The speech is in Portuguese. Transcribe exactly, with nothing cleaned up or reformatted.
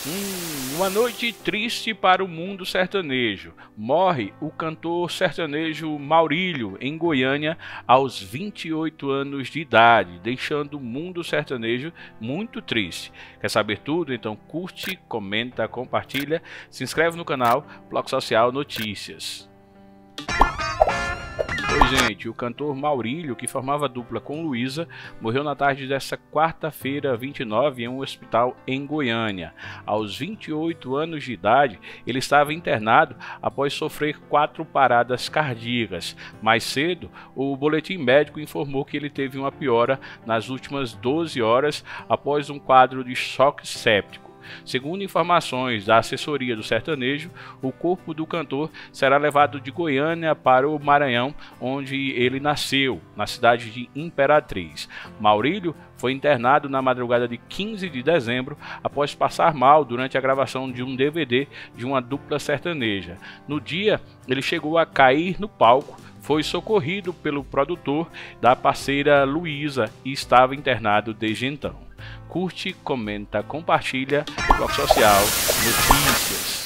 Hum, uma noite triste para o mundo sertanejo. Morre o cantor sertanejo Maurílio, em Goiânia, aos vinte e oito anos de idade, deixando o mundo sertanejo muito triste. Quer saber tudo? Então curte, comenta, compartilha, se inscreve no canal Bloco Social Notícias. Oi, gente, o cantor Maurílio, que formava dupla com Luísa, morreu na tarde desta quarta-feira, vinte e nove, em um hospital em Goiânia. Aos vinte e oito anos de idade, ele estava internado após sofrer quatro paradas cardíacas. Mais cedo, o boletim médico informou que ele teve uma piora nas últimas doze horas após um quadro de choque séptico. Segundo informações da assessoria do sertanejo, o corpo do cantor será levado de Goiânia para o Maranhão, onde ele nasceu, na cidade de Imperatriz. Maurílio foi internado na madrugada de quinze de dezembro após passar mal durante a gravação de um D V D de uma dupla sertaneja. No dia, ele chegou a cair no palco, foi socorrido pelo produtor da parceira Luísa e estava internado desde então. Curte, comenta, compartilha. Bloco Social Notícias.